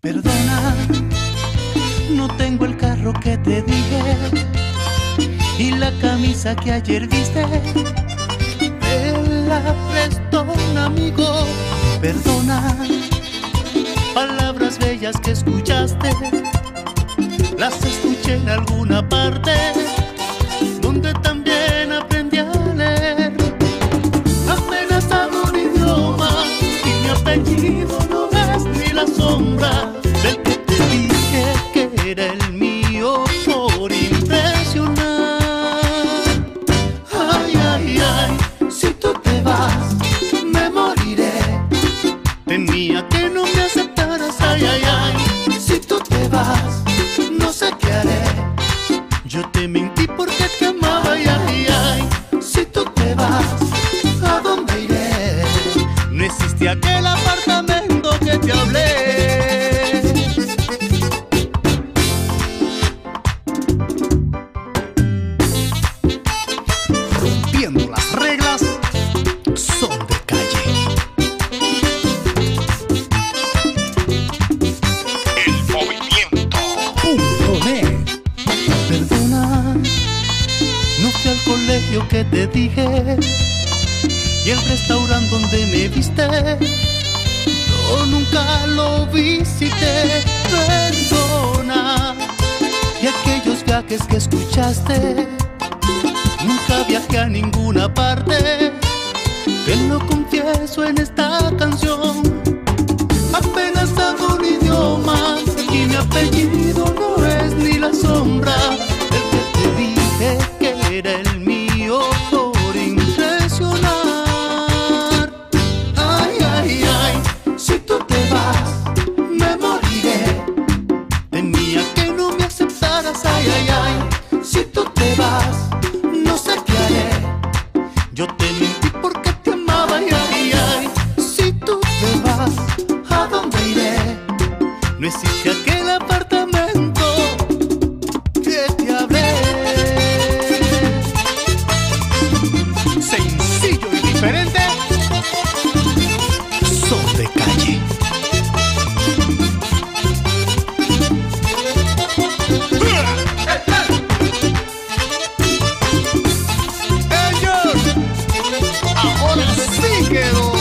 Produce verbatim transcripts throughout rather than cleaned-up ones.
Perdona, no tengo el carro que te dije y la camisa que ayer viste me la prestó un amigo. Perdona, palabras bellas que escuchaste las escuché en alguna parte donde también aprendí a leer. Apenas hablo un idioma y mi apellido no es ni la sombra del que te dije que era el mío por impresionar. Ay, ay, ay, si tú te vas me moriré. Temía que no me aceptaras, ay, ay, ay, si tú te vas no sé qué haré. Yo te mentí porque te amaba, ay, ay, ay, si tú te vas, ¿a dónde iré? No existe aquel apartamento que te hablé. Rompiendo las reglas, son de calle. El movimiento Punto net. Perdona, no fui al colegio que te dije y el restaurante donde me viste yo nunca lo visité. Perdona, y aquellos viajes que escuchaste nunca viajé a ninguna parte. Te lo confieso en esta canción. Apenas hago un idioma y mi apellido no es ni la sombra del que te dije que era el mío por impresionar. Ay, ay, ay, si tú te vas me moriré. Temía que no me aceptaras, ay, ay, ay, si tú te vas no sé qué haré. Yo te mentí porque te amaba, ay, ay, ay, si tú te vas, ¿a dónde iré? No existe aquel apartamento que te hablé. Sencillo y diferente, son de calle. Ellos, ahora sí quedó.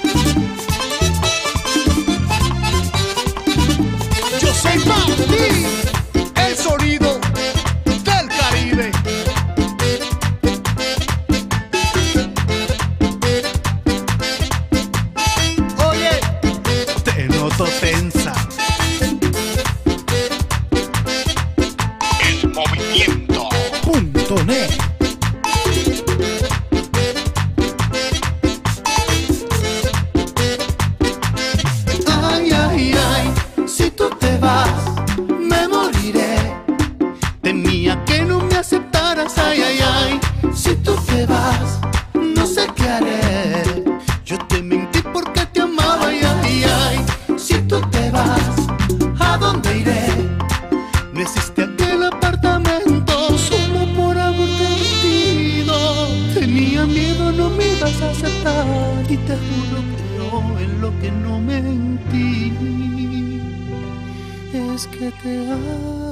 Yo soy para ti, el sonido del Caribe. Oye, te noto tensa. El movimiento Punto net. Ay, ay, ay, si tú te vas me moriré. Temía que no me aceptaras, ay, ay, ay, si tú te vas no sé qué haré. Yo te mentí porque te amaba, ay, ay, ay, si tú te vas, ¿a dónde iré? No existe aquel apartamento solo por haberte mentido. Tenía miedo, no me ibas a aceptar y te juro que no, en lo que no mentí es que te amo.